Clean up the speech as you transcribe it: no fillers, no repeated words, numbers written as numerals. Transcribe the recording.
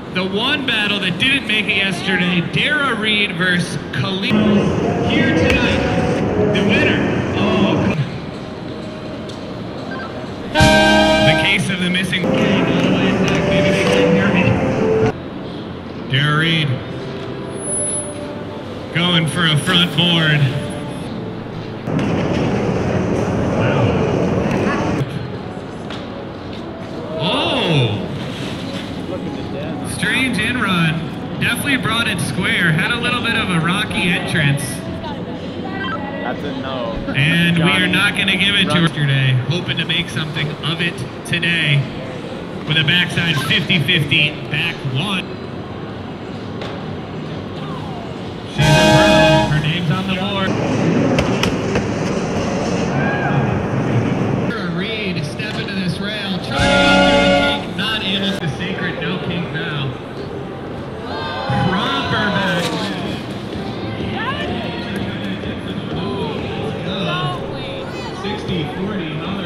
The one battle that didn't make it yesterday, Darrah Reid versus Kaleah. Here tonight, the winner. Oh, the case of the missing. Maybe they can hear me. Darrah Reid going for a front board. Strange in-run, definitely brought it square, had a little bit of a rocky entrance. That's a no. And we are not going to give it to her yesterday, hoping to make something of it today with a backside 50-50 back one. She's a pro, her name's on the board. Darrah Reid step into this rail, trying to go through the kink, not able to sacred no kink now. Proper back. 60-40.